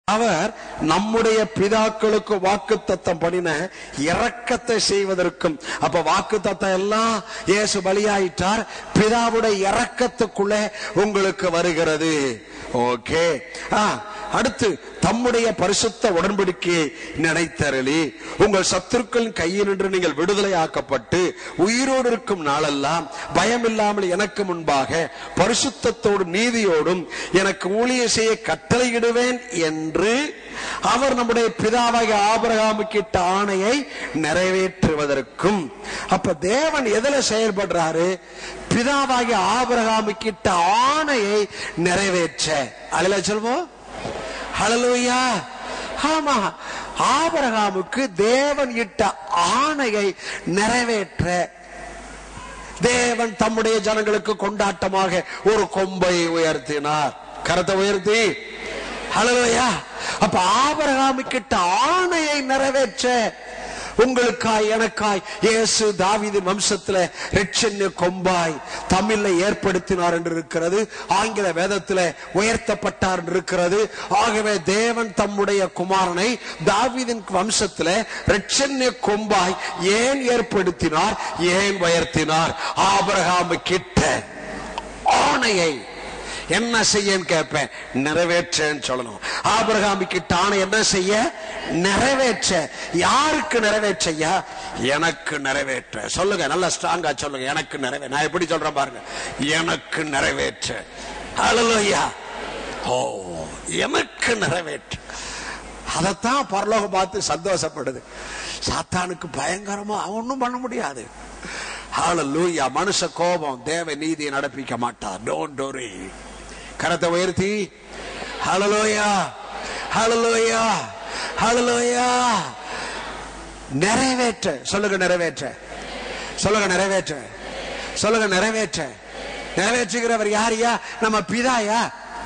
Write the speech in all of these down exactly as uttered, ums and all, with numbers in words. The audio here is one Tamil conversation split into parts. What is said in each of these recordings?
அவர் நம்முடைய பிதாக்களுக்கு வாக்குத்தத்தம் பண்ணின இரக்கத்தை செய்வதற்கும், அப்ப வாக்குத்தத்தம் எல்லாம் இயேசு பலியாயிட்டார், பிதாவுடைய இரக்கத்துக்குள்ளே உங்களுக்கு வருகிறது. ஓகே. அடுத்து, தம்முடைய பரிசுத்த உடன்படிக்கையை நினைத்தருளி உங்கள் சத்துருக்களின் கையில் நின்று நீங்கள் விடுதலை ஆக்கப்பட்டு உயிரோடு இருக்கும் நாளெல்லாம் பயமில்லாமல் எனக்கு முன்பாக பரிசுத்தத்தோடு நீதியோடும் எனக்கு ஊழியம் செய்ய கட்டளையிடுவேன் என்று அவர் நம்முடைய பிதாவாகிய ஆபிரகாமுக்கு இட்ட ஆணையை நிறைவேற்றுவதற்கும். அப்ப தேவன் எதுல செயல்படுறாரு? பிதாவாகிய ஆபிரகாமுக்கு இட்ட ஆணையை நிறைவேற்ற. அல்லேலூயா சொல்வோம். ஹல்லேலூயா. ஆமா, ஆபிரகாமுக்கு தேவன் இட்ட ஆணையை நிறைவேற்ற தேவன் தம்முடைய ஜனங்களுக்கு கொண்டாட்டமாக ஒரு கொம்பை உயர்த்தினார். கரத்தை உயர்த்தி ஹல்லேலூயா. அப்ப ஆபிரகாமுக்கு இட்ட ஆணையை நிறைவேற்ற உங்களுக்காய் எனக்காய் இயேசு தாவீதின் வம்சத்துல இரட்சண்ய கொம்பாய் தமிழ்ல ஏற்படுத்தினார் என்று இருக்கிறது. ஆங்கில வேதத்துல உயர்த்தப்பட்டார் என்று இருக்கிறது. ஆகவே தேவன் தம்முடைய குமாரனை தாவீதின் வம்சத்துல இரட்சண்ய கொம்பாய் ஏன் ஏற்படுத்தினார், ஏன் உயர்த்தினார்? ஆபிரகாமுக்கு இட்ட ஆணையை என்ன செய்ய கேட்பேன், நிறைவேற்றன்னு சொல்லணும். ஆபிரகாமுக்கு இட்ட ஆணை என்ன செய்ய? நிறைவேற்ற. யாருக்கு நிறைவேற்றையா? எனக்கு நிறைவேற்ற. சொல்லுங்க, நல்ல ஸ்ட்ராங்கா சொல்லுங்க, எனக்கு நிறைவேற்ற. நான் எப்படி சொல்றேன் பாருங்க, எனக்கு நிறைவேற்ற. ஹல்லேலூயா. ஓ, எனக்கு நிறைவேற்ற. அதத்தான் பரலோகம் பார்த்து சந்தோஷப்படுது. சாத்தானுக்கு பயங்கரமா ஒன்னும் பண்ண முடியாது. ஹல்லேலூயா. மனுஷ கோபம் தேவ நீதியை நடப்பிக்க மாட்டார். Don't worry. கரத்தை உயர்த்தி ஹல்லேலூயா, ஹல்லேலூயா, ஹல்லேலூயா. நிறைவேற்ற. சொல்லுங்க நிறைவேற்ற. சொல்லுங்க நிறைவேற்ற. சொல்லுங்க நிறைவேற்ற. நிறைவேற்றுகிறவர் யாரையா? நம்ம பிதாயா?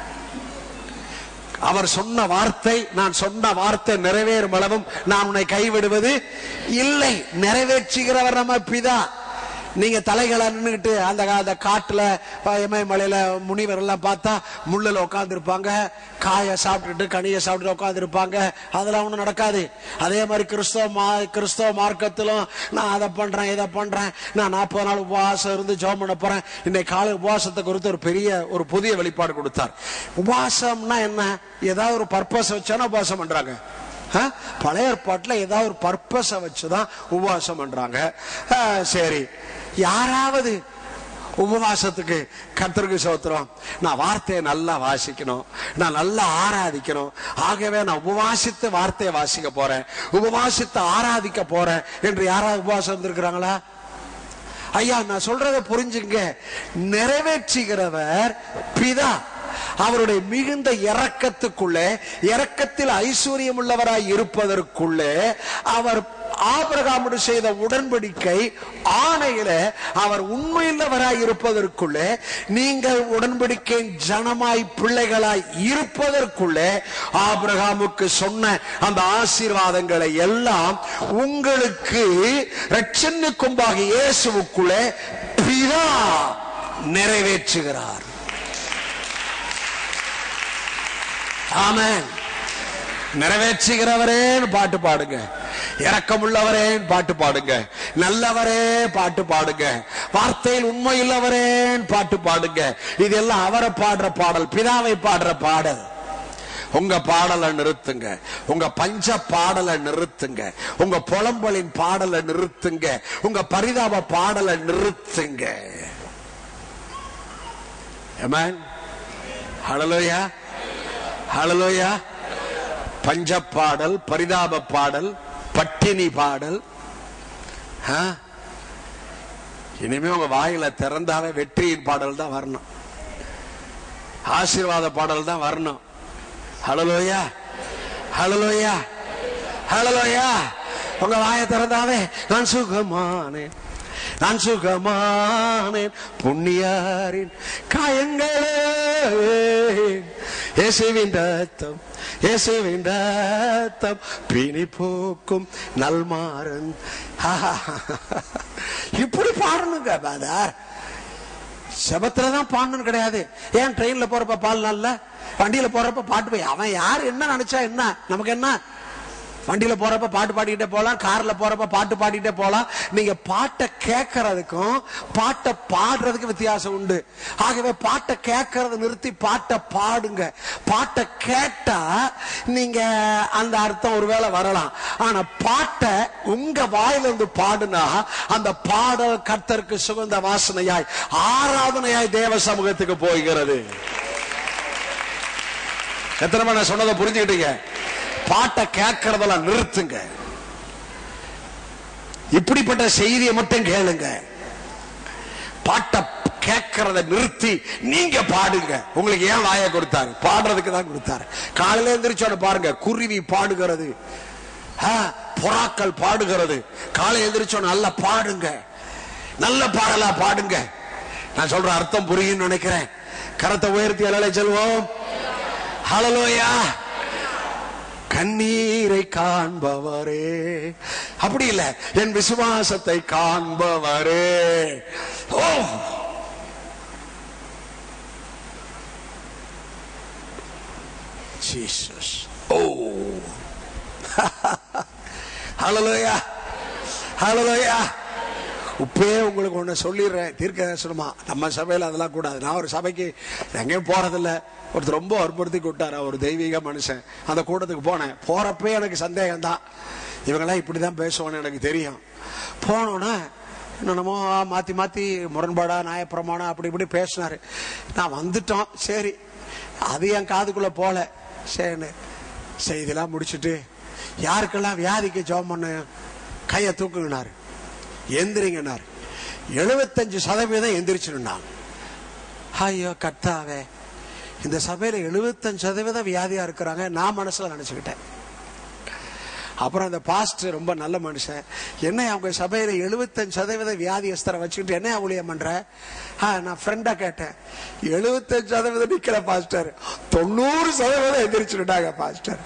அவர் சொன்ன வார்த்தை, நான் சொன்ன வார்த்தை நிறைவேறும் அளவும் நான் உன்னை கைவிடுவது இல்லை. நிறைவேற்றுகிறவர் நம்ம பிதா. நீங்க தலைகளை நின்றுகிட்டு அந்த காட்டுல இமயமலையில முனிவர் எல்லாம் பார்த்தா முள்ளில் உட்கார்ந்து இருப்பாங்க, காயை சாப்பிட்டுட்டு கனியை சாப்பிட்டு உட்கார்ந்து இருப்பாங்க. அதெல்லாம் ஒண்ணும் நடக்காது. அதே மாதிரி கிறிஸ்தவ கிறிஸ்தவ மார்க்கத்திலும் நான் அதை பண்றேன் இதை பண்றேன், நான் நாற்பது நாள் உபவாசம் இருந்து ஜெபம் பண்ண போறேன். இன்னைக்கு காலை உபவாசத்தை குறித்து ஒரு பெரிய ஒரு புதிய வெளிப்பாடு கொடுத்தார். உபவாசம்னா என்ன? ஏதாவது ஒரு பர்பஸ் வச்சானா உபவாசம் பண்றாங்க. பழைய ஏற்பாட்டுல ஏதாவது ஒரு பர்பஸ வச்சுதான் உபவாசம் பண்றாங்க. சரி, யாராவது உபவாசத்துக்கு கர்த்தருக்கு ஸ்தோத்திரம், நான் வார்த்தையை நல்லா வாசிக்கணும், நான் நல்லா ஆராதிக்கணும், ஆகவே நான் உபவாசித்து வார்த்தையை வாசிக்க போறேன், உபவாசித்து ஆராதிக்க போறேன் என்று யாராவது உபவாசம் இருந்திருக்கிறாங்களா? ஐயா, நான் சொல்றதை புரிஞ்சுங்க. நிறைவேற்றுகிறவர் பிதா. அவருடைய மிகுந்த இரக்கத்துக்குள்ளே, இரக்கத்தில் ஐஸ்வர்யம் உள்ளவராய் இருப்பதற்குள்ளே, அவர் ஆபிரகாமோடு செய்த உடன்படிக்கை ஆணையில அவர் உண்மையுள்ளவராய் இருப்பதற்குள்ளே, நீங்கள் உடன்படிக்கை ஜனமாய் பிள்ளைகளாய் இருப்பதற்குள்ளே, ஆபிரகாமுக்கு சொன்ன அந்த ஆசீர்வாதங்களை எல்லாம் உங்களுக்கு இரட்சண்ய கொம்பாக இயேசுவுக்குள்ளே பிதா நிறைவேற்றுகிறார். ஆமென். நிறைவேற்றுகிறவரேன்னு பாட்டு பாடுங்க, இரக்கமுள்ளவரே பாட்டு பாடுங்க, நல்லவரே பாட்டு பாடுங்க, வார்த்தையில் உண்மையுள்ளவரே பாட்டு பாடுங்க. இதெல்லாம் அவரை பாடுற பாடல், பிதாவை பாடுற பாடல். உங்க பாடலை நிறுத்துங்க, உங்க பஞ்ச பாடலை நிறுத்துங்க, உங்க புலம்பலின் பாடலை நிறுத்துங்க, உங்க பரிதாப பாடலை நிறுத்துங்க. ஆமென். ஹல்லேலூயா, ஹல்லேலூயா. பஞ்ச பாடல், பரிதாப பாடல், பட்டினி பாடல். இனிமே உங்க வாயில திறந்தாவே வெற்றியின் பாடல் தான் வரணும், ஆசீர்வாத பாடல் தான் வரணும். ஹல்லேலூயா, ஹல்லேலூயா, ஹல்லேலூயா. உங்க வாயை திறந்தாவே நான் சுகமானேன், நான் சுகமானேன், புண்ணியாரின் காயங்களே இயேசுவின் ரத்தம், இயேசுவின் ரத்தம் பிணி போக்கும் நல்மாறன். இப்படி பாடணுங்க பாதர். செபத்துலதான் பாடணும்னு கிடையாது. ஏன் ட்ரெயின்ல போறப்ப பால் நாள்ல, வண்டியில போறப்ப பாட்டு போய் அவன் யார் என்ன நினைச்சா என்ன, நமக்கு என்ன? வண்டியில போறப்ப பாட்டு பாடிக்கிட்டே போலாம், கார்ல போறப்ப பாட்டு பாடிட்டே போலாம். நீங்க பாட்டை கேட்கறதுக்கும் பாட்டை பாடுறதுக்கு வித்தியாசம் உண்டு. ஆகவே பாட்டை கேட்கறத நிறுத்தி பாட்டை பாடுங்க. பாட்டை கேட்டா நீங்க அந்த அர்த்தம் ஒருவேளை வரலாம். ஆனா பாட்டை உங்க வாயில இருந்து பாடுனா அந்த பாடல் கர்த்தருக்கு சுகந்த வாசனையாய் ஆராதனையாய் தேவ சமூகத்துக்கு போகிறது. எத்தனை மணி சொன்னதை புரிஞ்சுக்கிட்டீங்க? பாட்டை கேட்கறதெல்லாம் நிறுத்துங்க. இப்படிப்பட்ட செய்தியை மட்டும் கேளுங்க. பாட்டை கேட்கறத நிறுத்தி நீங்க பாடுங்க. உங்களுக்கு ஏன் வாயை கொடுத்தாரு? பாடுறதுக்கு தான் கொடுத்தாரு. காலையில எழுந்திரிச்சோட பாருங்க, குருவி பாடுகிறது, புறாக்கள் பாடுகிறது. காலையில எழுந்திரிச்சோட நல்லா பாடுங்க, நல்ல பாடலா பாடுங்க. நான் சொல்ற அர்த்தம் புரியும் நினைக்கிறேன். கரத்தை உயர்த்தி அலலை செல்வோம். ஹல்லேலூயா. கண்ணீரை காண்பவரே, அப்படி இல்ல, என் விசுவாசத்தை காண்பவரே. ஓ, ஜீசஸ். ஓ, ஹல்லேலூயா, ஹல்லேலூயா. உப்பே உங்களுக்கு ஒண்ணு சொல்லிடுறேன், தீர்க்க தரிசனமா. நம்ம சபையில அதெல்லாம் கூடாது. நான் ஒரு சபைக்கு எங்கேயும் போறதில்ல. ஒருத்தர் ரொம்ப வற்புறுத்தி கூட்டாரு, ஒரு தெய்வீக மனுஷன். அந்த கூட்டத்துக்கு போனேன். போறப்பே எனக்கு சந்தேகம் தான், இவங்கெல்லாம் இப்படிதான் பேசுவான்னு எனக்கு தெரியும். போனோன்னா என்னமோ மாத்தி மாத்தி முரண்பாடா நியாயப்பிரமாணம் அப்படி இப்படி பேசினாரு. நான் வந்துட்டோம், சரி அது என் காதுக்குள்ள போல. சரி செய்திலாம் முடிச்சுட்டு யாருக்கெல்லாம் வியாதிக்கு ஜெபம் பண்ண கையை தூக்குனாரு, எந்திரிங்கனாரு. எழுபத்தஞ்சு சதவீதம் எந்திரிச்சுனாங்க. ஐயோ கர்த்தாவே, இந்த சபையில எழுபத்தஞ்சு சதவீதம் வியாதியா இருக்கிறாங்க. நான் மனசுல நினைச்சுக்கிட்டேன். அப்புறம் அந்த பாஸ்டர் ரொம்ப நல்ல மனுஷன், என்ன அவங்க சபையில எழுபத்தஞ்சு சதவீதம் வியாதியஸ்தரை வச்சுக்கிட்டு என்ன ஊழியம் பண்ற? நான் ஃப்ரெண்டா கேட்டேன். எழுபத்தஞ்சு சதவீதம் நிக்கல பாஸ்டர், தொண்ணூறு சதவீதம் எந்திரிச்சுட்டாங்க பாஸ்டர்.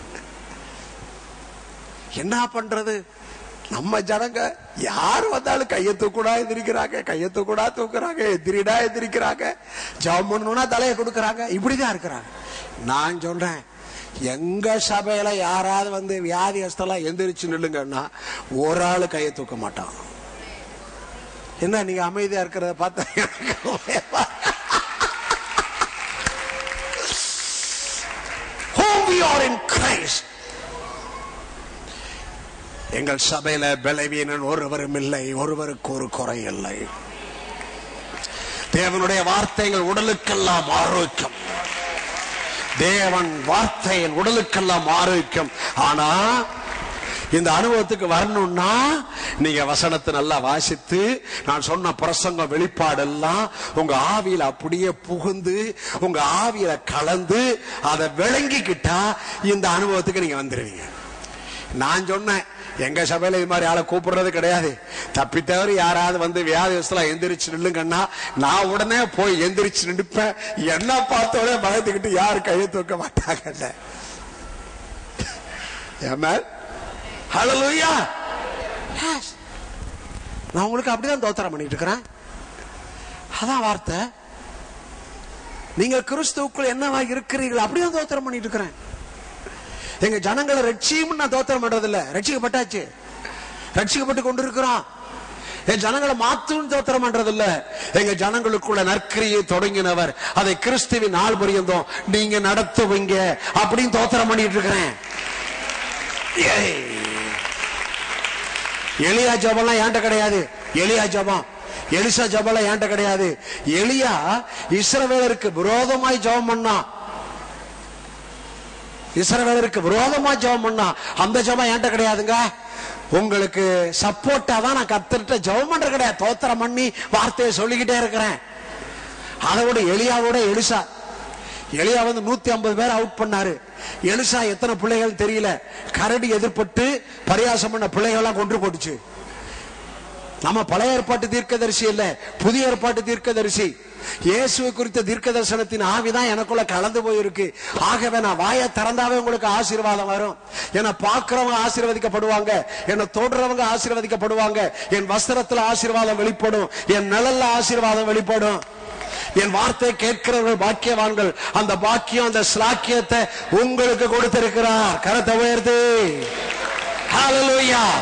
என்ன பண்றது? நம்ம ஜனங்க யார் வந்தாலும் கையை தூக்குடா எந்திரிக்கிறாங்க, கையை தூக்குடா தூக்குறாங்க, எதிரிடா எந்திரிக்கிறாங்க, ஜெபம் பண்ணணும்னா தலையை கொடுக்கறாங்க, இப்படிதான் இருக்கிறாங்க. நான் சொல்றேன், எங்க சபையில யாராவது வந்து வியாதியஸ்தெல்லாம் எந்திரிச்சு நில்லுங்கன்னா ஒரு ஆளு கையை தூக்க மாட்டான். என்ன நீங்க அமைதியா இருக்கிறத பார்த்தா whom we are in Christ. எங்கள் சபையில பலவீனன் ஒருவரும் இல்லை, ஒருவருக்கு ஒரு குறை இல்லை. தேவனுடைய வார்த்தைகள் உடலுக்கெல்லாம் ஆரோக்கியம். தேவன் வார்த்தையின் உடலுக்கெல்லாம் ஆரோக்கியம். ஆனா இந்த அனுபவத்துக்கு வரணும்னா நீங்க வசனத்தை நல்லா வாசித்து நான் சொன்ன பிரசங்க வெளிப்பாடு எல்லாம் உங்க ஆவியில அப்படியே புகுந்து உங்க ஆவியில கலந்து அதை விளங்கிக்கிட்டா இந்த அனுபவத்துக்கு நீங்க வந்துருவீங்க. நான் சொன்னேன், எங்க சபையில இது மாதிரி ஆளை கூப்பிடுறது கிடையாது. தப்பி தவறி யாராவது வந்து வியாதியஸ்தலா எந்திரிச்சு நில்லுங்கன்னா நான் உடனே போய் எந்திரிச்சு நிற்பேன். என்ன பார்த்தோட பயந்துக்கிட்டு யாரு கையை தூக்க மாட்டாங்க. ஹல்லேலூயா. நான் உங்களுக்கு அப்படிதான் தோத்திரம் பண்ணிட்டு இருக்கிறேன். அதான் வார்த்தை. நீங்க கிறிஸ்துவுக்குள் என்னவா இருக்கிறீர்கள் அப்படிதான் தோத்திரம் பண்ணிட்டு இருக்கிறேன். எங்க ஜனங்களை ரட்சியும் நான் தோத்திரம் பண்றது இல்ல, ரட்சிக்கப்பட்டாச்சு, ரட்சிக்கப்பட்டு கொண்டு இருக்கிறோம். என் ஜனங்களை மாற்றும் தோத்திரம் பண்றது இல்ல. எங்க ஜனங்களுக்குள்ள நற்கிரியை தொடங்கினவர் அதை கிறிஸ்துவின் நாள் பரியந்தம் நீங்க நடத்துவீங்க அப்படின்னு தோத்திரம் பண்ணிட்டு இருக்கிறேன். எலியா ஜபம்லாம் ஏன்ட்ட கிடையாது. எலியா ஜபம், எலிசா ஜபம்லாம் ஏன்ட்ட கிடையாது. எலியா இஸ்ரவேலருக்கு விரோதமாய் ஜபம் பண்ணா, இஸ்ரவேலருக்கு விரோதமா ஜெபம் பண்ணா. அந்த ஜெபம் என்கிட்ட கிடையாதுங்க. உங்களுக்கு சப்போர்ட்டா தான் நான் கர்த்தர்கிட்ட ஜெபம் பண்ற கிடையாது, தோத்திரம் பண்ணி வார்த்தையை சொல்லிக்கிட்டே இருக்கிறேன். அதோட எலியாவோட எலிசா, எலியா வந்து நூத்தி ஐம்பது பேர் அவுட் பண்ணாரு. எலிசா எத்தனை பிள்ளைகள் தெரியல, கரடி எதிர்பட்டு பரியாசம் பண்ண பிள்ளைகள் கொன்று போட்டுச்சு. நம்ம பழைய ஏற்பாட்டு தீர்க்கதரிசி இல்ல, புதிய ஏற்பாட்டு தீர்க்கதரிசி. இயேசுவை குறித்த தீர்க்க தரிசனத்தின் ஆவிதான் எனக்குள்ள கலந்து போயிருக்கு. ஆகவே நான் வாயை திறந்தாவே உங்களுக்கு ஆசீர்வாதம் வரும். என்னை பார்க்கிறவங்க ஆசீர்வதிக்கப்படுவாங்க, என்னை தொடுறவங்க ஆசீர்வதிக்கப்படுவாங்க, என் வஸ்திரத்துல ஆசீர்வாதம் வெளிப்படும், என் நிழல்ல ஆசீர்வாதம் வெளிப்படும். என் வார்த்தை கேட்கிறவர்கள் பாக்கியவான்கள். அந்த பாக்கியம், அந்த ஸ்லாக்கியத்தை உங்களுக்கு கொடுத்திருக்கிறார். கரத்தை உயர்த்து ஹல்லேலூயா.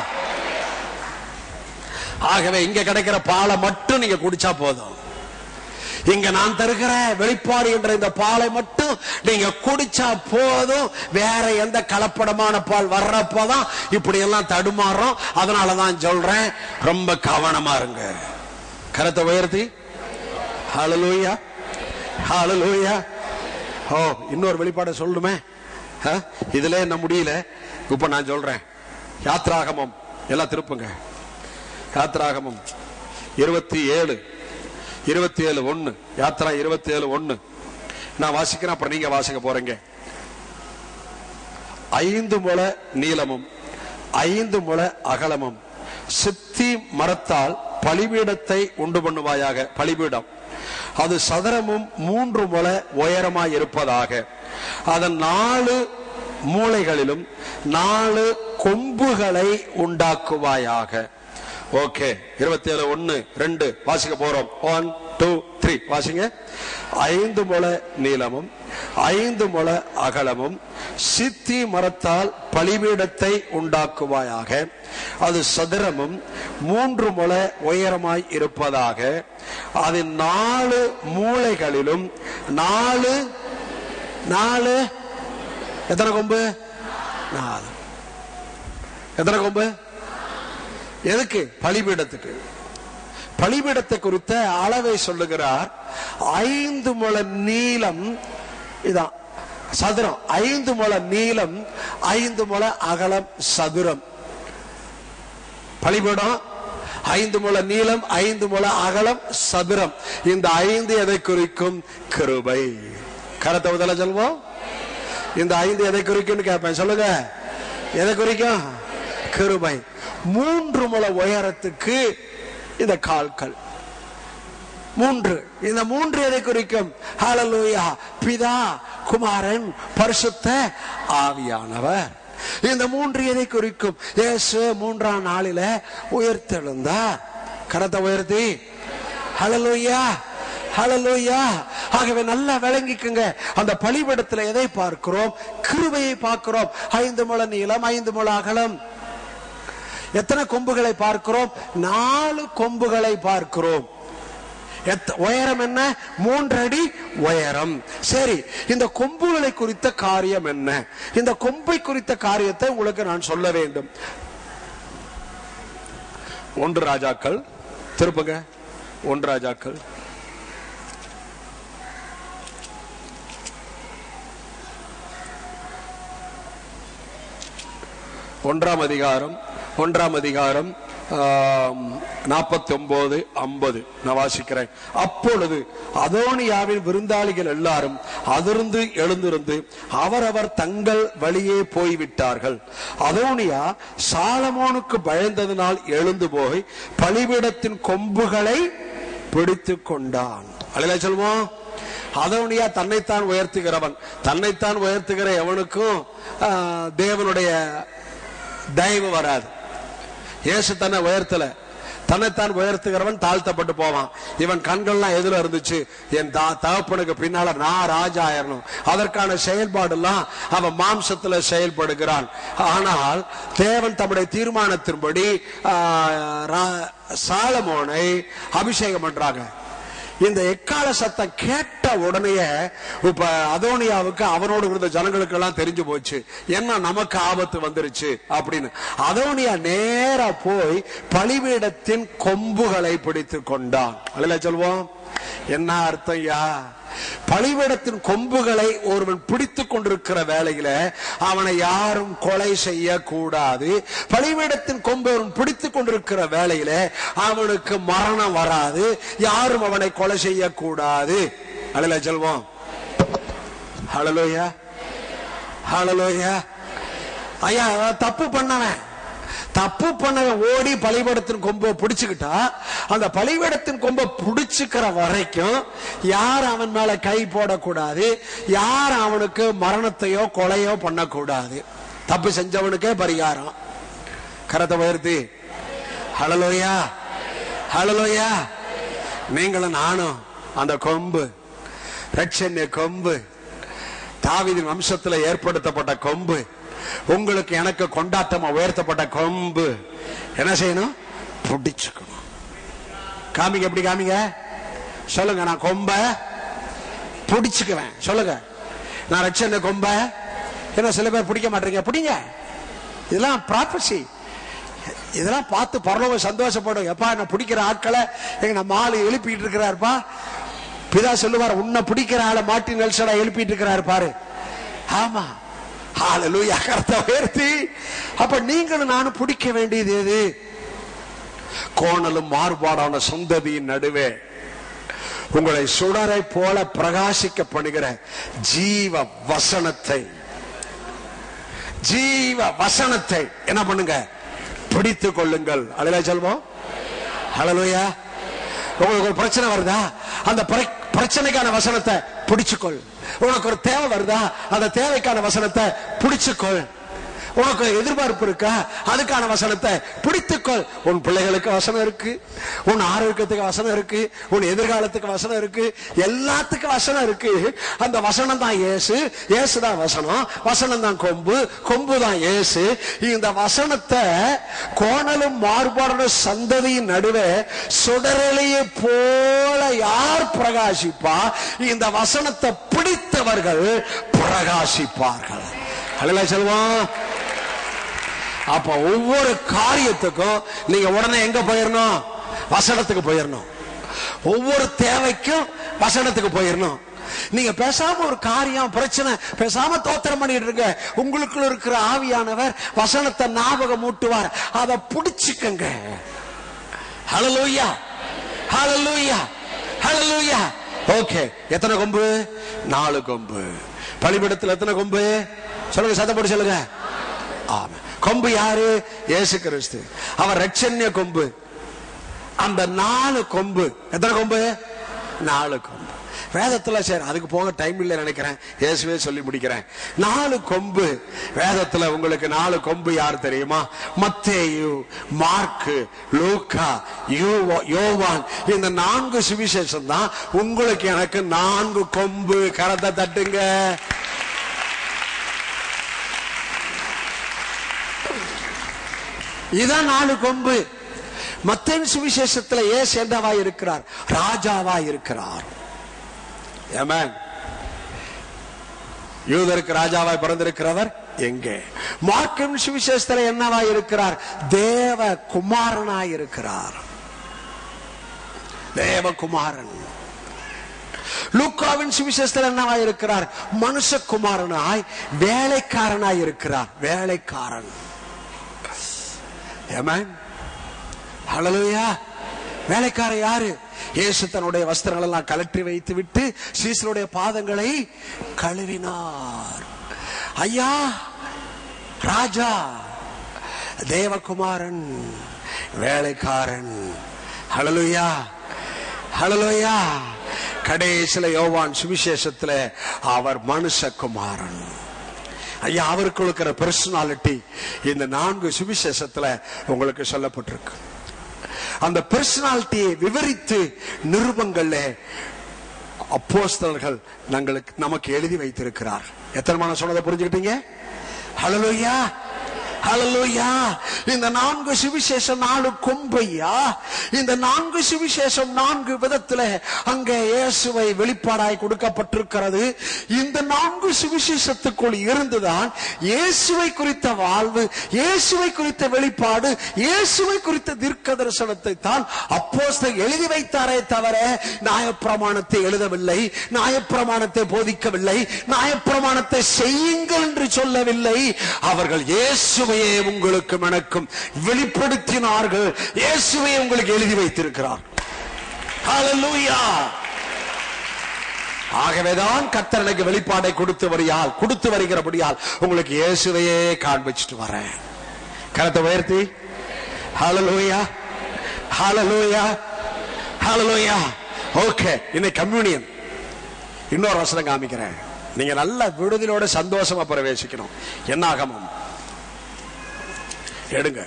ஆகவே இங்க கிடைக்கிற பாலை மட்டும் நீங்க குடிச்சா போதும். இங்க நான் தருகிற வெளிப்பாடு என்ற இந்த பாலை மட்டும் நீங்க குடிச்சா போதும். வேற எந்த கலப்படமான பால் வர்றப்போதான் இப்படி எல்லாம் தடுமாறும். அதனாலதான் சொல்றேன், ரொம்ப கவனமா இருங்க. கரத்தை உயர்த்தி ஹல்லேலூயா ஹல்லேலூயா. ஓ, இன்னொரு வெளிப்பாடு சொல்லுமே, இதுல என்ன முடியல. இப்ப நான் சொல்றேன், யாத்ராகமம் எல்லாம் திருப்புங்க. யாத்ராகமம் இருபத்தி ஏழு இருபத்தி ஏழு ஒண்ணு யாத்ரா இருபத்தி ஏழு ஒண்ணு நான் வாசிக்கிறேன், அப்புறம் நீங்க வாசிக்க போறீங்க. ஐந்து முழ நீளமும் ஐந்து முழ அகலமும் சித்தி மரத்தால் பலிபீடத்தை உண்டு பண்ணுவாயாக. பலிபீடம் அது சதுரமும் மூன்று முழ உயரமாய் இருப்பதாக. அதன் நாலு மூலைகளிலும் நாலு கொம்புகளை உண்டாக்குவாயாக. ஓகே, இருபத்தி ஏழு ஒன்னு ரெண்டு வாசிக்க போறோம். ஒன் டூ த்ரீ வாசிங்க. ஐந்து முழ நீளமும் ஐந்து முழ அகலமும் சித்தி மரத்தால் பலிபீடத்தை உண்டாக்குவாயாக. அது சதுரமும் மூன்று முழ உயரமாய் இருப்பதாக. அதன் நாலு மூலைகளிலும் நாலு நாலு எத்தனை கொம்பு? நாலு. எத்தனை கொம்பு? எதுக்கு? பலிபீடத்துக்கு. பலிபீடத்தை குறித்த அளவை சொல்லுகிறார். ஐந்து முழ நீளம், இதான் சதுரம். ஐந்து முழ நீளம், ஐந்து முழ அகலம் சதுரம். பலிபீடம் ஐந்து முழ நீளம், ஐந்து முழ அகலம் சதுரம். இந்த ஐந்து எதை குறிக்கும்? கிருபை. கரத்தை முதல்ல சொல்வோம். இந்த ஐந்து எதை குறிக்கும் கேட்பேன், சொல்லுங்க. எதை குறிக்கும்? கிருபை. மூன்று முழ உயரத்துக்கு இந்த கால்கள் மூன்று. இந்த மூன்று எதை குறிக்கும்? ஹல்லேலூயா. பிதா, குமாரன், பரிசுத்த ஆவியானவர். இந்த மூன்று எதை குறிக்கும்? இயேசு மூன்றாம் நாளில உயிர்த்தெழுந்தார். கரத்தை உயர்த்தி ஹல்லேலூயா ஹல்லேலூயா. ஆகவே நல்லா விளங்கிக்குங்க. அந்த பலிபீடத்தில் எதை பார்க்கிறோம்? கிருபையை பார்க்கிறோம். ஐந்து முழ நீளம், ஐந்து முழ அகலம். எத்தனை கொம்புகளை பார்க்கிறோம்? நாலு கொம்புகளை பார்க்கிறோம். உயரம் என்ன? மூன்று அடி உயரம். சரி, இந்த கொம்புகளை குறித்த காரியம் என்ன? இந்த கொம்பை குறித்த காரியத்தை உங்களுக்கு நான் சொல்ல வேண்டும். ஒன்று ராஜாக்கள் திருப்புங்க. ஒன்று ராஜாக்கள் ஒன்றாம் அதிகாரம் ஒன்றாம் அதிகாரம் நாற்பத்தி ஒன்பது ஐம்பது நான் வாசிக்கிறேன். அப்பொழுது அதோனியாவின் விருந்தாளிகள் எல்லாரும் அதிர்ந்து எழுந்திருந்து அவரவர் தங்கள் வழியே போய்விட்டார்கள். அதோனியா சாலமோனுக்கு பயந்ததினால் எழுந்து போய் பலிபீடத்தின் கொம்புகளை பிடித்து கொண்டான். அல்லேலூயா சொல்வோம். அதோனியா தன்னைத்தான் உயர்த்துகிறவன். தன்னைத்தான் உயர்த்துகிற எவனுக்கும் தேவனுடைய தயவு வராது. இயேசு தன்னை உயர்த்தல. தன்னைத்தான் உயர்த்துகிறவன் தாழ்த்தப்பட்டு போவான். இவன் கண்கள்லாம் எதுல இருந்துச்சு? என் தகப்பனுக்கு பின்னால நான் ராஜா ஆயிரணும். அதற்கான செயல்பாடு எல்லாம் அவன் மாம்சத்துல செயல்படுகிறான். ஆனால் தேவன் தம்முடைய தீர்மானத்தின்படி சாலமோனை அபிஷேகம் பண்றாங்க. இந்த எக்கால சத்தம் கேட்ட உடனே இப்ப அதோனியாவுக்கு அவனோடு இருந்த ஜனங்களுக்கு எல்லாம் தெரிஞ்சு போச்சு, என்ன நமக்கு ஆபத்து வந்துருச்சு அப்படின்னு. அதோனியா நேரா போய் பலிபீடத்தின் கொம்புகளை பிடித்து கொண்டான். அல்லேலூயா சொல்வோம். என்ன அர்த்தம் யா? பலிபீடத்தின் கொம்புகளை ஒருவன் பிடித்துக் கொண்டிருக்கிற வேளையில அவனை யாரும் கொலை செய்ய கூடாது. பலிபீடத்தின் கொம்பு அவன் பிடித்துக் கொண்டிருக்கிற வேளையில அவனுக்கு மரணம் வராது. யாரும் அவனை கொலை செய்ய கூடாது. அல்லேலூயா சொல்வோம். ஹல்லேலூயா ஹல்லேலூயா. ஐயா, தப்பு பண்ணவன் தப்பு பண்ணவன் ஓடி பலிபீடத்தின் கொம்பை பிடிச்சுக்கிட்டா, அந்த பலிபீடத்தின் கொம்பை பிடிச்சுக்கிற வரைக்கும் யார் அவன் மேல கை போடக்கூடாது. யார் அவனுக்கு மரணத்தையோ கொலையோ பண்ணக்கூடாது. தப்பு செஞ்சவனுக்கே பரிகாரம். கரத்தை உயர்த்தி ஹல்லேலூயா ஹல்லேலூயா. நீங்களும் நானும் அந்த கொம்பு, ரட்சண்ய கொம்பு, தாவீதின் வம்சத்துல ஏற்படுத்தப்பட்ட கொம்பு, உங்களுக்கு எனக்கு கொண்டாட்டமா உயர்த்தப்பட்ட கொம்பு. என்ன செய்யணும்? பிடிச்சுக்கணும். காமிங்க, எப்படி காமிங்க சொல்லுங்க. நான் கொம்ப பிடிச்சுக்குவேன். சொல்லுங்க, நான் ரட்சண்ய கொம்ப. என்ன சில பேர் பிடிக்க மாட்டீங்க, பிடிங்க. இதெல்லாம் ப்ராபசி. இதெல்லாம் பார்த்து பரலோகம் சந்தோஷப்படும். எப்பா என்ன பிடிக்கிற ஆட்களை எங்க நம்ம ஆளு எழுப்பிட்டு இருக்கிறாருப்பா. பிதா சொல்லுவார், உன்னை பிடிக்கிற ஆளை மாட்டி நெல்சனா எழுப்பிட்டு இருக்கிறாரு பாரு. ஆமா, ஹல்லேலூயா, கர்த்தரை உயர்த்தி. அப்ப நீங்களும் நானும் பிடிக்க வேண்டியது எது? கோணலும் மாறுபாடான சந்ததியின் நடுவே உங்களை சுடரை போல பிரகாசிக்க பண்ணுகிற ஜீவ வசனத்தை, ஜீவ வசனத்தை என்ன பண்ணுங்க? பிடித்துக் கொள்ளுங்கள். அல்லேலூயா சொல்வோம். ஹல்லேலூயா. உங்களுக்கு ஒரு பிரச்சனை வருதா? அந்த பிரச்சனைக்கான வசனத்தை பிடிச்சுக்கொள். உனக்கு ஒரு தேவை வருதா? அந்த தேவைக்கான வசனத்தை பிடிச்சுக்கொள். உனக்கு எதிர்பார்ப்பு இருக்கா? அதுக்கான வசனத்தை பிடித்துக்கொள். உன் பிள்ளைகளுக்கு வசனம் இருக்கு, உன் ஆரோக்கியத்துக்கு வசனம் இருக்கு, உன் எதிர்காலத்துக்கு வசனம் இருக்கு, எல்லாத்துக்கும் வசனம் இருக்கு. அந்த வசனம் தான் இயேசு, இயேசு தான் வசனம், வசனம் தான் கொம்பு, கொம்பு தான் இயேசு. இந்த வசனத்தை கோணலும் மாறுபாடு சந்ததியின் நடுவே சுடரலையை போல யார் பிரகாசிப்பா? இந்த வசனத்தை பிடித்தவர்கள் பிரகாசிப்பார்கள். அல்லேலூயா சொல்வோம். அப்ப ஒவ்வொரு காரியத்துக்கும் நீங்க உடனே எங்க போயிடணும்? வசனத்துக்கு போயிடணும். ஒவ்வொரு தேவைக்கும் வசனத்துக்கு போயிடணும். நீங்க பேசாம ஒரு காரியம் பிரச்சனை பேசாம தோத்திரம் பண்ணிட்டு இருக்க, உங்களுக்குள்ள இருக்கிற ஆவியானவர் வசனத்தை ஞாபகம் மூட்டுவார். அதை பிடிச்சுக்கங்க. ஹல்லேலூயா, ஹல்லேலூயா, ஹல்லேலூயா. ஓகே, எத்தனை கொம்பு? நாலு கொம்பு. பலிபீடத்தில் எத்தனை கொம்பு? சொல்லுங்க, சத்தம் போட்டு சொல்லுங்க. ஆமா, கொம்பு யாரு? இயேசு கிறிஸ்து. அவர் ரட்சண்ய கொம்பு. அந்த நாலு கொம்பு, எத்தனை கொம்பு? நாலு கொம்பு. வேதத்துல சரி, அதுக்கு போக டைம் இல்லை நினைக்கிறேன், இயேசுவே சொல்லி முடிக்கிறேன். நாலு கொம்பு வேதத்துல. உங்களுக்கு நாலு கொம்பு யார் தெரியுமா? மத்தேயு, மார்க்கு, லூக்கா, யோவான். இந்த நான்கு சுவிசேஷம் தான் உங்களுக்கு எனக்கு நான்கு கொம்பு. கரத்தை தட்டுங்க. இதான் நாலு கொம்பு. மத்தேயு சுவிசேஷத்துல இயேசு என்னவா இருக்கிறார்? ராஜாவா இருக்கிறார். ஆமென். யூதருக்கு ராஜாவாய் பிறந்திருக்கிறவர் எங்கே? மார்க்கு சுவிசேஷத்துல என்னவா இருக்கிறார்? தேவ குமாரனாய் இருக்கிறார். தேவகுமாரன். லூக்காவின் சுவிசேஷத்தில் என்னவா இருக்கிறார்? மனுஷகுமாரனாய் வேலைக்காரனாய் இருக்கிறார். வேலைக்காரன். ஆமென். ஹல்லேலூயா. வேலைக்காரன் யாரு? இயேசு தன்னுடைய வஸ்திரங்கள் எல்லாம் கலற்றி வைத்து விட்டு சீசருடைய பாதங்களை கழுவினார். ஐயா, ராஜா, தேவகுமாரன், வேலைக்காரன். ஹல்லேலூயா, ஹல்லேலூயா. கடைசில யோவான் சுவிசேஷத்துல அவர் மனுஷகுமாரன். ஐயா, அவருக்கு இருக்கிற பர்சனாலிட்டி இந்த நான்கு சுவிசேஷத்துல உங்களுக்கு சொல்லப்பட்டிருக்கு. அந்த பர்சனாலிட்டியை விவரித்து நிருபங்கள்ல அப்போஸ்தலர்கள் நமக்கு நமக்கு எழுதி வைத்திருக்கிறார். எத்தனை மணி சொன்னதை புரிஞ்சுக்கிட்டீங்க? ஹல்லேலூயா, ஹல்லேலூயா. இந்த நான்கு சுவிசேஷம் நாலு கொம்பையா. இந்த நான்கு சுவிசேஷம் நான்கு விதத்துல அங்கே இயேசுவை வெளிப்பாடாய் கொடுக்கப்பட்டிருக்கிறது. இந்த நான்கு சுவிசேஷத்துக்குள் இருந்துதான் இயேசுவை குறித்த வாழ்வு, இயேசுவை குறித்த வெளிப்பாடு, இயேசுவை குறித்த தீர்க்க தரிசனத்தை தான் அப்போஸ்தலர் எழுதி வைத்தாரே தவிர நியாயப்பிரமாணத்தை எழுதவில்லை, நியாயப்பிரமாணத்தை போதிக்கவில்லை, நியாயப்பிரமாணத்தை செய்யுங்கள் என்று சொல்லவில்லை. அவர்கள் இயேசு உங்களுக்கு எனக்கும் வெளிப்படுத்தினார்கள். இயேசுவை உங்களுக்கு எழுதி வைத்திருக்கிறார். ஹல்லேலூயா. ஆகவேதான் கர்த்தர் எனக்கு வெளிப்பாடை கொடுத்து வரியால் கொடுத்து வருகிறபடியால் உங்களுக்கு இயேசுவையே காண்பிச்சுட்டு வரேன். கரத்தை உயர்த்தி ஹல்லேலூயா, ஹல்லேலூயா, ஹல்லேலூயா. ஓகே, இன்னைக்கு கம்யூனியன். இன்னொரு வசனம் காமிக்கிறேன். நீங்க நல்ல விடுதலோட சந்தோஷமா பிரவேசிக்கணும். என்னாகமம் எடுங்க.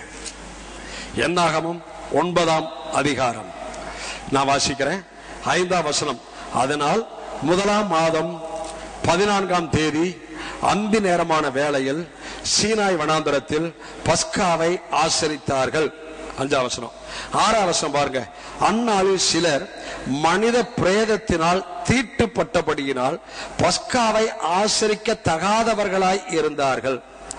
என்னாகமம் ஒன்பதாம் அதிகாரம் நான் வாசிக்கிறேன். ஐந்தாம் வசனம். அதனால் முதலாம் மாதம் பதினான்காம் தேதி அந்தி நேரமான வேளையில் சீனாய் வனாந்தரத்தில் பஸ்காவை ஆசரித்தார்கள். அஞ்சாம் வசனம். ஆறாம் வசனம் பாருங்க. அந்நாளில் சிலர் மனித பிரேதத்தினால் தீட்டுப்பட்டபடியினால் பஸ்காவை ஆசரிக்க தகாதவர்களாய் இருந்தார்கள்.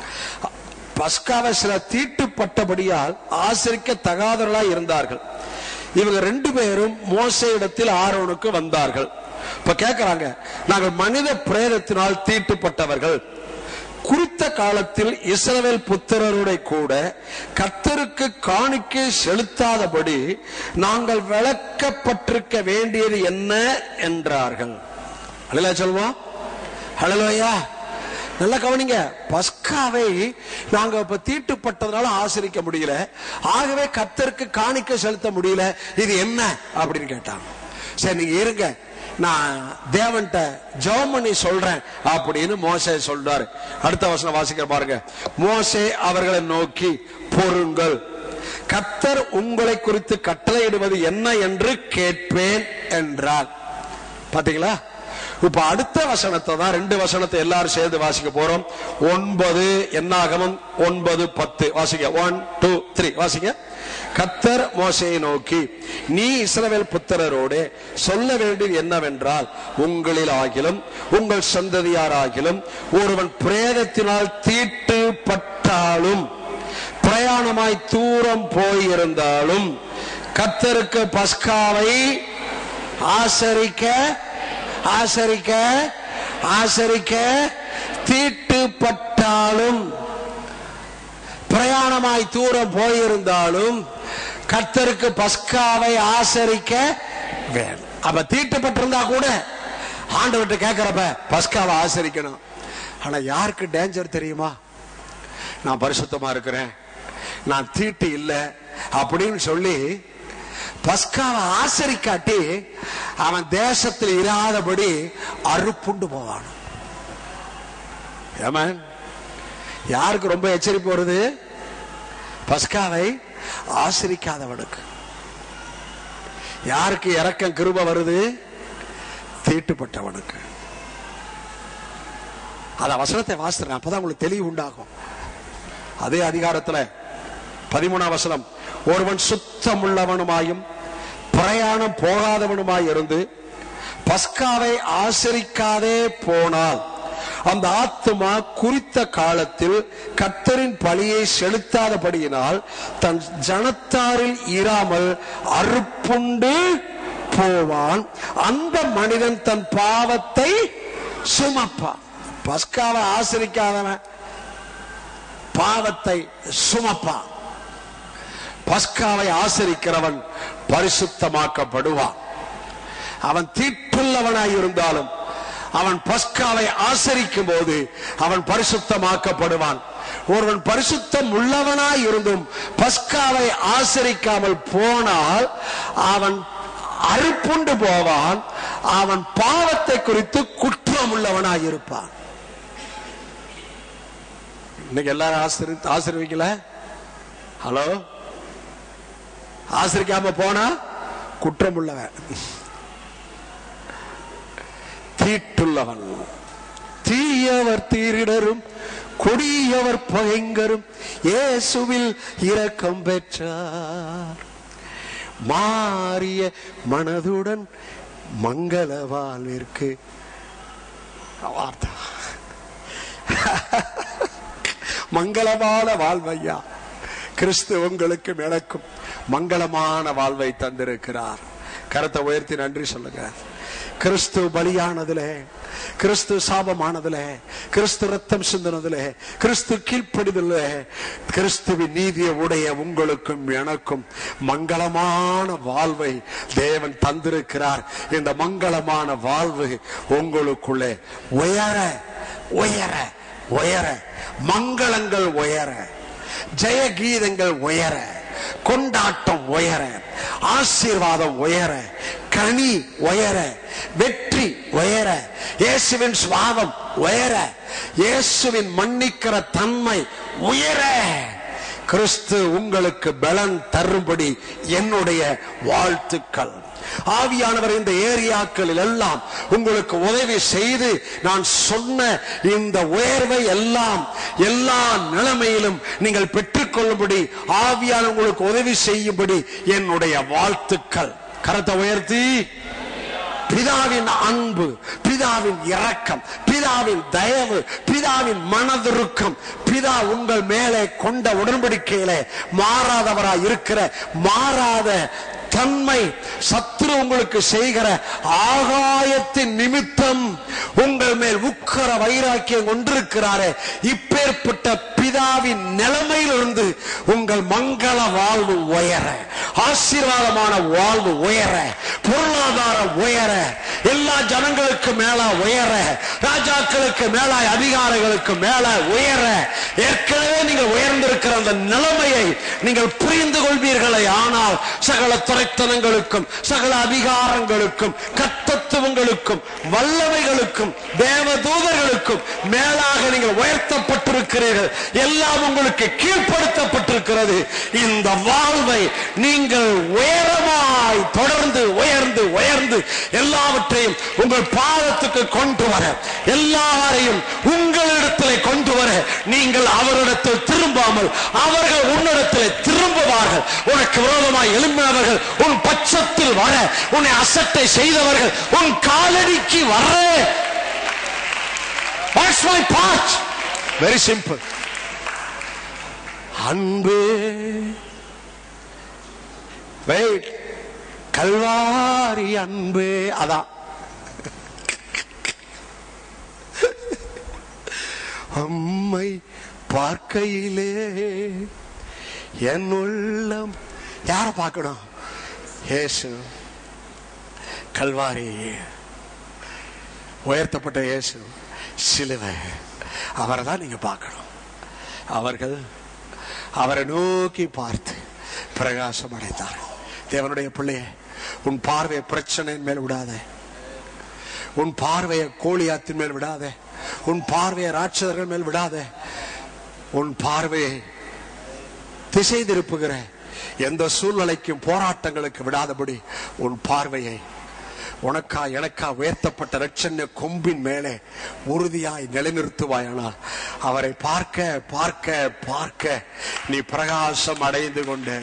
பஸ்காவை சிலர் தீட்டுப்பட்டபடியால் ஆசரிக்க தகாதவர்களாய் இருந்தார்கள். இவங்க ரெண்டு பேரும் மோசே இடத்தில் ஆரோனுக்கு வந்தார்கள். இப்ப கேட்கிறாங்க, நாங்கள் மனித பிரேதத்தினால் தீட்டுப்பட்டவர்கள், குறித்த காலத்தில் இஸ்ரவேல் புத்திரருடைய கூட கர்த்தருக்கு காணிக்கை செலுத்தாதபடி நாங்கள் விளக்கப்பட்டிருக்க வேண்டியது என்ன என்றார்கள். அல்லேலூயா சொல்வோம். அல்லேலூயா. நல்லா கவனிங்க. பஸ்காவை நாங்க இப்ப தீட்டுப்பட்டதுனால ஆசரிக்க முடியல, ஆகவே கர்த்தருக்கு காணிக்கை செலுத்த முடியல, இது என்ன அப்படின்னு கேட்டாங்க. சரி நீங்க இருங்க, நான் தேவன்ட்ட ஜெபம் பண்ணி சொல்றேன் அப்படின்னு மோசே சொல்றாரு. அடுத்த வசனம் வாசிக்க பாருங்க. மோசே அவர்களை நோக்கி, பொறுங்கள், கர்த்தர் உங்களை குறித்து கட்டளையிடுவது என்ன என்று கேட்பேன் என்றார். பாத்தீங்களா? இப்ப அடுத்த வசனத்தை தான், ரெண்டு வசனத்தை எல்லாரும் சேர்ந்து வாசிக்க போறோம். ஒன்பது என்னாகமம் ஒன்பது பத்து வாசிக்க. ஒன் டூ த்ரீ வாசிக்க. கர்த்தர் மோசேயை நோக்கி, நீ இஸ்ரவேல் புத்திரரோடு சொல்ல வேண்டியது என்னவென்றால், உங்களில் ஆகிலும் உங்கள் சந்ததியார் ஆகிலும் ஒருவன் பிரேதத்தினால் தீட்டுப்பட்டாலும் பிரயாணமாய் தூரம் போயிருந்தாலும் கர்த்தருக்கு பஸ்காவை ஆசரிக்க ஆசரிக்க ஆசரிக்க தீட்டுப்பட்டாலும் பிரயாணமாய் தூரம் போயிருந்தாலும் கர்த்தருக்கு பஸ்காவை ஆசரிக்க வேண்டும். அப்ப தீட்டுப்பட்டிருந்தா கூட ஆண்டவர்கிட்ட கேட்கிறப்ப பஸ்காவை ஆசரிக்கணும். ஆனா யாருக்கு டேஞ்சர் தெரியுமா? நான் பரிசுத்தமா இருக்கிறேன், நான் தீட்டு இல்லை அப்படின்னு சொல்லி பஸ்காவை ஆசரிக்காட்டி அவன் தேசத்தில் இராதபடி அறுப்புண்டு போவான். ஆமென். யாருக்கு ரொம்ப எச்சரிப்பு வருது? பஸ்காவை ஆசரிக்காதவனுக்கு. யாருக்கு இரக்கம் கிருபை வருது? தீட்டுப்பட்டவனுக்கு. அத வசனத்தை வாசிக்கிறேன், அப்பதான் உங்களுக்கு தெளிவு உண்டாகும். அதே அதிகாரத்துல பதிமூணாம் வசனம். ஒருவன் சுத்தமுள்ளவனுமாயும் பிரயாணம் போகாதவனுமாய் இருந்து பஸ்காவை ஆசரிக்காதே போனால் அந்த ஆத்துமா குறித்த காலத்தில் கர்த்தரின் பலியை செலுத்தாதபடியினால் தன் ஜனத்தாரில் இராமல் அறுப்புண்டு போவான். அந்த மனிதன் தன் பாவத்தை சுமப்பான். பஸ்காவை ஆசரிக்காதவன் பாவத்தை சுமப்பான். பஸ்காவை ஆசரிக்கிறவன் பரிசுத்தமாக்கப்படுவான். அவன் தீட்டுள்ளவனாய் இருந்தாலும் அவன் பஸ்காவை ஆசரிக்கும் போது அவன் பரிசுத்தமாக்கப்படுவான். ஒருவன் பரிசுத்தம் உள்ளவனாய் இருந்தும் பஸ்காவை ஆசரிக்காமல் போனால் அவன் அறுப்புண்டு போவான். அவன் பாவத்தை குறித்து குற்றம் உள்ளவனாய் இருப்பான். இன்னைக்கு எல்லாரும் ஆசிரி ஆசீர்வதிக்கல. ஹலோ, ஆசரிக்காம போனா குற்றம் உள்ளவன், தீட்டுள்ளவன். தீயவர் தீரிடரும் கொடியவர் பகைங்கரும் இயேசுவில் இரக்கம் பெற்றார். மாறிய மனதுடன் மங்கள வாழ்விற்கு மங்களமான வாழ்வையா கிறிஸ்து உங்களுக்கு எனக்கும் மங்களமான வாழ்வை தந்திருக்கிறார். கரத்தை உயர்த்தி நன்றி சொல்லுங்க. கிறிஸ்து பலியானதுல, கிறிஸ்து சாபமானதுல, கிறிஸ்து ரத்தம் சிந்தினதுல, கிறிஸ்து கீழ்ப்படிதல, கிறிஸ்துவின் நீதியை உடைய உங்களுக்கும் எனக்கும் மங்களமான வாழ்வை தேவன் தந்திருக்கிறார். இந்த மங்களமான வாழ்வு உங்களுக்குள்ளே உயர உயர உயர, மங்களங்கள் உயர, ஜெய கீதங்கள் உயர, கொண்டாட்டம் உயர, ஆசீர்வாதம் உயர, கனி உயர, வெற்றி உயர, இயேசுவின் சுவாபம் உயர, இயேசுவின் மன்னிக்கிற தன்மை உயர, கிறிஸ்து உங்களுக்கு பலன் தரும்படி என்னுடைய வாழ்த்துக்கள். ஆவியானவர் இந்த ஏரியாக்களில் எல்லாம் உங்களுக்கு உதவி செய்து நான் சொன்ன இந்த உயர்வை எல்லாம் எல்லா நிலைமையிலும் நீங்கள் பெற்றுக்கொள்ளும்படி ஆவியானவர் உங்களுக்கு உதவி செய்யும்படி என்னுடைய வாழ்த்துக்கள். கரத்தை உயர்த்தி பிதாவின் அன்பு, பிதாவின் இரக்கம், பிதாவின் தயவு, பிதாவின் மனதுருக்கம், பிதா உங்கள் மேலே கொண்ட உடன்படிக்கையிலே மாறாதவராய் இருக்கிற மாறாத தன்மை, சத்துரு உங்களுக்கு செய்கிற ஆகாயத்தின் நிமித்தம் உங்கள் மேல் உக்கர வைராக்கியம் கொண்டிருக்கிறாரே, இப்பேற்பட்ட பிதாவின் நிலைமையிலிருந்து உங்கள் மங்கள வாழ்வு உயர, ஆசீர்வாதமான வாழ்வு உயர, பொருளாதாரம் உயர, எல்லா ஜனங்களுக்கு மேல உயர, ராஜாக்களுக்கு மேல அதிகாரிகளுக்கு மேல உயர, ஏற்கனவே நீங்கள் உயர்ந்திருக்கிற அந்த நிலைமையை நீங்கள் புரிந்து கொள்வீர்களே ஆனால் சகல துரைத்தனங்களுக்கும் சகல அதிகாரங்களுக்கும் கர்த்தத்துவங்களுக்கும் வல்லமைகளுக்கும் தேவதூதர்களுக்கும் மேலாக நீங்கள் உயர்த்தப்பட்டிருக்கிறீர்கள். எல்லாம் உங்களுக்கு கீழ்ப்படுத்தப்பட்டிருக்கிறது. இந்த வாழ்வை நீங்கள் உயரமாய் தொடர்ந்து உயர்ந்து உயர்ந்து எல்லாவற்றையும் உங்கள் பாதத்துக்கு கொண்டு வர, எல்லாரையும் உங்களிடத்தில் கொண்டு வர, நீங்கள் அவரிடத்தில் திரும்பாமல் அவர்கள் உன்னிடத்தில் திரும்புவார்கள். உனக்கு விரோதமாய் எழும்பினவர்கள் உன் பட்சத்தில் வர, உன்னை அசட்டை செய்தவர்கள் உன் காலடிக்கு வர. That's my part. Very simple. அன்பு வெயிட் கல்வாரி அன்பு, அதான் அம்மை பார்க்கையிலே என் உள்ளம் யார பார்க்கணும்? இயேசு கல்வாரி, உயர்த்தப்பட்ட இயேசு சிலுவை, அவரை தான் நீங்க பார்க்கணும். அவர்கள் அவரை நோக்கி பார்த்து பிரகாசம் அடைந்தார். தேவனுடைய பிள்ளையே, உன் பார்வையை பிரச்சனையின் மேல் விடாத, உன் பார்வையை கோலியாத்தின் மேல் விடாத, உன் பார்வையை ராட்சதர்கள் மேல் விடாத, உன் பார்வையை திசை திருப்புகிற எந்த சூழ்நிலைக்கும் போராட்டங்களுக்கு விடாதபடி உன் பார்வையை உனக்கா எனக்கா உயர்த்தப்பட்ட இரட்சண்ய கொம்பின் மேலே உறுதியாய் நிலைநிறுத்துவாயானால் அவரை பார்க்க பார்க்க பார்க்க நீ பிரகாசம் அடைந்து கொண்டே.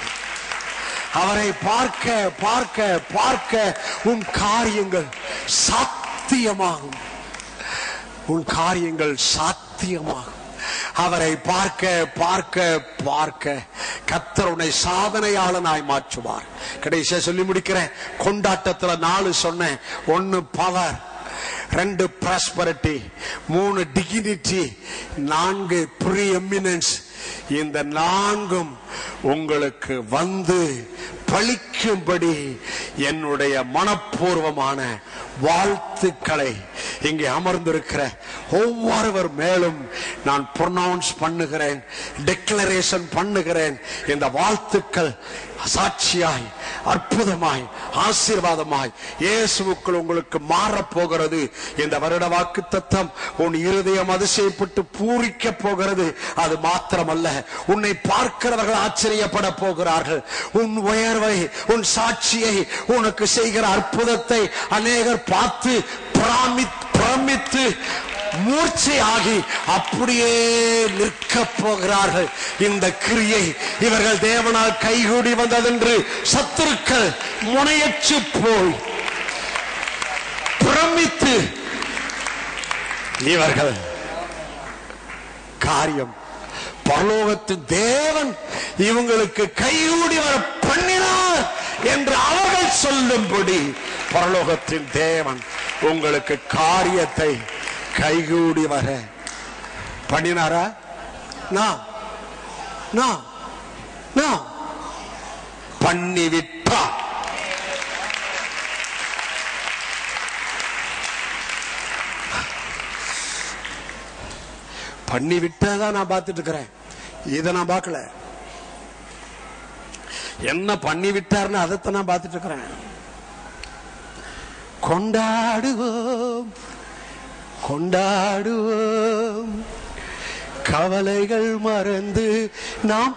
அவரை பார்க்க பார்க்க பார்க்க உன் காரியங்கள் சாத்தியமாகும், உன் காரியங்கள் சாத்தியமாகும். அவரை பார்க்க பார்க்க பார்க்க கர்த்தர் உன்னை சாதனையாளனாய் மாற்றுவார். கடைசியா சொல்லி முடிக்கிறேன். கொண்டாட்டத்துல நாலு சொன்னேன். ஒன்னு பவர், ரெண்டு பிராஸ்பரிட்டி, மூணு டிகினிட்டி, நான்கு ப்ரீ எமினன்ஸ். இந்த நான்கும் உங்களுக்கு வந்து பலிக்கும்படி என்னுடைய மனப்பூர்வமான வாழ்த்துக்களை இங்கே அமர்ந்திருக்கிற ஒவ்வொருவர் மேலும் நான் ப்ரொனவுன்ஸ் பண்ணுகிறேன், டிக்ளரேஷன் பண்ணுகிறேன். இந்த வாழ்த்துக்கள் சாட்சியாய் அற்புதமாய் ஆசீர்வாதமாய் இயேசுவுக்குள் உங்களுக்கு மாறப்போகிறது. இந்த வருட வாக்கு தத்தம் உன் இருதயம் அதிசயப்பட்டு பூரிக்க போகிறது. அது மாத்திரமல்ல, உன்னை பார்க்கிறவர்கள் ஆச்சரியப்பட போகிறார்கள். உன் உயர்வை, உன் சாட்சியை, உனக்கு செய்கிற அற்புதத்தை அநேகர் பார்த்து பிரமித்து மூர்ச்சையாகி அப்படியே நிற்க போகிறார்கள். இந்த கிரியை இவர்கள் தேவனால் கைகூடி வந்ததென்று சத்துருக்கள் முனையற்று போய் பிரமித்து இவர்கள் காரியம் பரலோகத்தின் தேவன் இவங்களுக்கு கைகூடி வர பண்ணினார் என்று அவர்கள் சொல்லும்படி பரலோகத்தின் தேவன் உங்களுக்கு காரியத்தை கைகூடி வர பண்ணினாரா? நான் நான் நான் பண்ணிவிட்டா. பண்ணிவிட்டதான் நான் பார்த்துட்டு இருக்கிறேன். இதை நான் பார்க்கல. என்ன பண்ணி விட்டார்னு அதைத்தான் நான் பார்த்துட்டு இருக்கிறேன். கொண்டாடுவோம் கொண்டாடுவோம் கவலைகள் மறந்து நாம்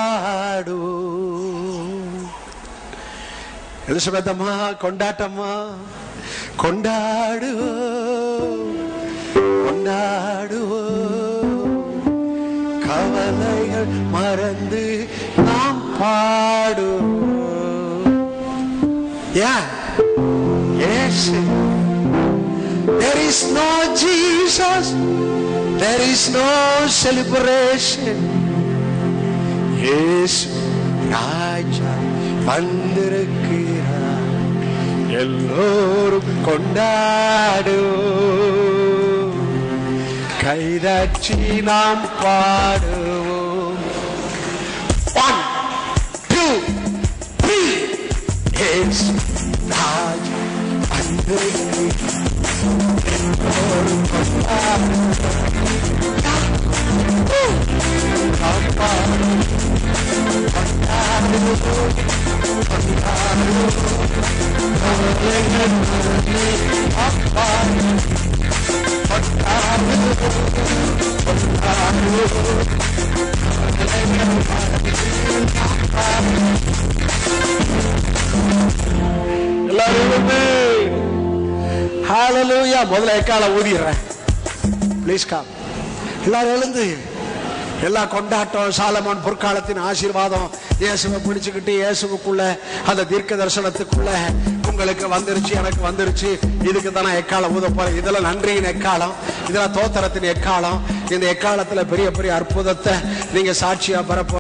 பாடுவோம். எலிசபெத் அம்மா கொண்டாட்டம்மா, கொண்டாடுவோம் கொண்டாடுவோம், கவலைகள் மறந்து நாம் பாடுவோம். Yeah. Yes. There is no Jesus, there is no celebration. இயேசு ராஜா வந்திருக்கிறார், எல்லோரும் கொண்டாடுவோம், கைதட்டி நாம் பாடுவோம். One, two, three. இயேசு ராஜா வந்திருக்கிறார், எல்லோரும் கொண்டாடுவோம், நாம் பாடுவோம். ஹalleluya. முதல்ல எக்கால ஊதிடுறேன். Please come. எல்லாரும் எழுந்து. எல்லா கொண்டாட்டம், சாலமோன் பொற்காலத்தின் ஆசீர்வாதம், இயேசுவை பிடிச்சுக்கிட்டு இயேசுக்குள்ள அந்த தீர்க்க தரிசனத்துக்குள்ள உங்களுக்கு வந்துருச்சு, எனக்கு வந்துருச்சு. இதுக்கு தானே எக்காலம் ஊத போறேன். இதெல்லாம் நன்றியின் எக்காலம், இதெல்லாம் தோத்திரத்தின் எக்காலம். இந்த எக்காலத்துல பெரிய பெரிய அற்புதத்தை நீங்க சாட்சியா பெற